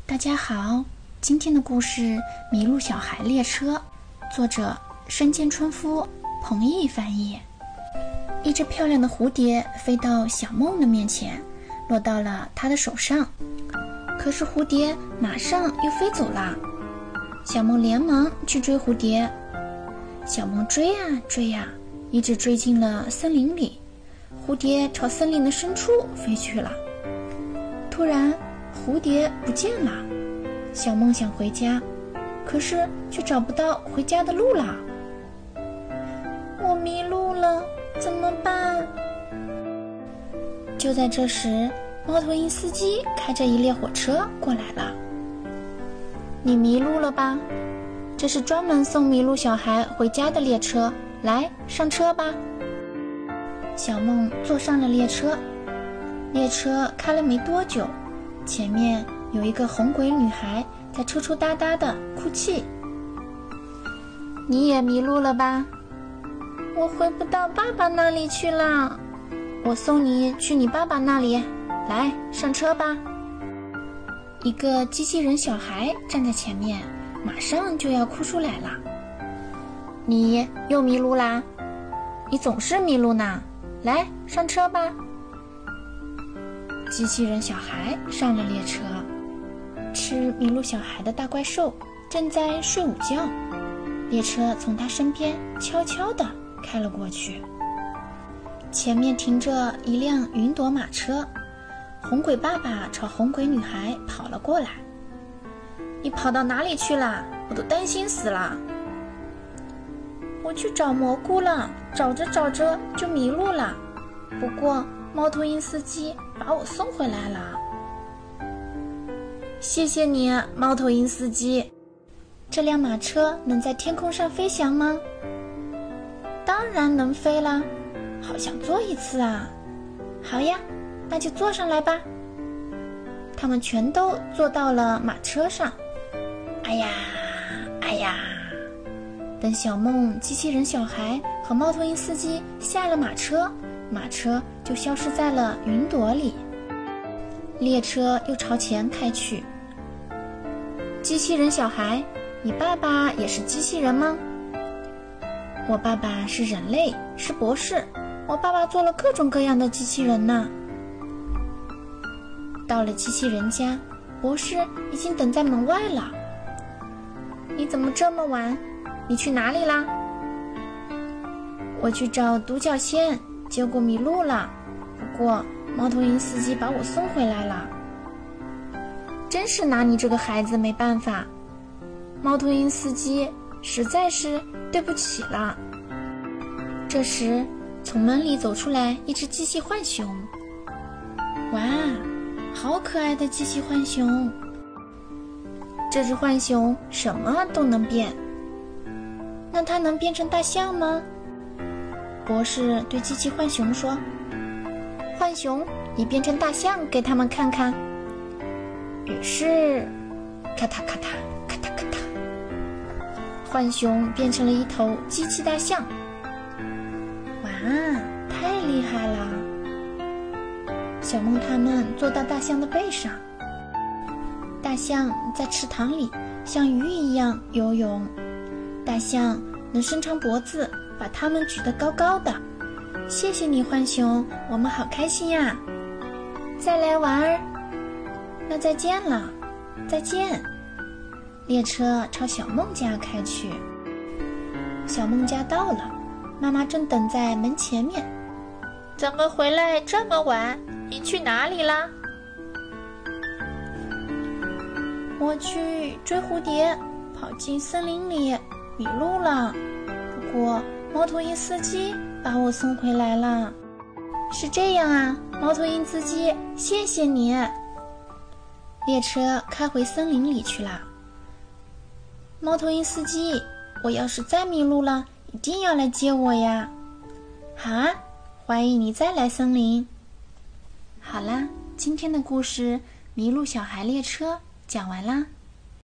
大家好，今天的故事《麋鹿小孩列车》，作者深见春夫，彭毅翻译。一只漂亮的蝴蝶飞到小梦的面前，落到了她的手上。可是蝴蝶马上又飞走了。小梦连忙去追蝴蝶。小梦追啊追啊，一直追进了森林里。蝴蝶朝森林的深处飞去了。突然蝴蝶不见了，小梦想回家，可是却找不到回家的路了。我迷路了，怎么办？就在这时，猫头鹰司机开着一列火车过来了。你迷路了吧？这是专门送麋鹿小孩回家的列车，来，上车吧。小梦坐上了列车。列车开了没多久，前面有一个红鬼女孩在抽抽搭搭的哭泣。你也迷路了吧？我回不到爸爸那里去了，我送你去你爸爸那里，来，上车吧。一个机器人小孩站在前面，马上就要哭出来了。你又迷路啦？你总是迷路呢，来，上车吧。机器人小孩上了列车，吃麋鹿小孩的大怪兽正在睡午觉，列车从他身边悄悄地开了过去。前面停着一辆云朵马车，红鬼爸爸朝红鬼女孩跑了过来。你跑到哪里去了？我都担心死了。我去找蘑菇了，找着找着就迷路了，不过猫头鹰司机把我送回来了。谢谢你，猫头鹰司机。这辆马车能在天空上飞翔吗？当然能飞啦，好想坐一次啊。好呀，那就坐上来吧。他们全都坐到了马车上。哎呀哎呀，等小梦、机器人小孩和猫头鹰司机下了马车，马车就消失在了云朵里。列车又朝前开去。机器人小孩，你爸爸也是机器人吗？我爸爸是人类，是博士，我爸爸做了各种各样的机器人呢。到了机器人家，博士已经等在门外了。你怎么这么晚？你去哪里啦？我去找独角仙，结果迷路了，不过猫头鹰司机把我送回来了。真是拿你这个孩子没办法，猫头鹰司机，实在是对不起了。这时从门里走出来一只机器浣熊。哇，好可爱的机器浣熊。这只浣熊什么都能变。那它能变成大象吗？博士对机器浣熊说，浣熊，你变成大象给他们看看。于是咔嗒咔嗒咔嗒咔嗒，浣熊变成了一头机器大象。哇，太厉害了。小梦他们坐到大象的背上，大象在池塘里像鱼一样游泳，大象能伸长脖子把它们举得高高的。谢谢你，浣熊，我们好开心呀！再来玩儿。那再见了，再见。列车朝小梦家开去。小梦家到了，妈妈正等在门前面。怎么回来这么晚？你去哪里啦？我去追蝴蝶，跑进森林里，迷路了。不过猫头鹰司机把我送回来了。是这样啊，猫头鹰司机，谢谢你。列车开回森林里去了。猫头鹰司机，我要是再迷路了，一定要来接我呀。好啊，欢迎你再来森林。好啦，今天的故事《麋鹿小孩列车》讲完啦。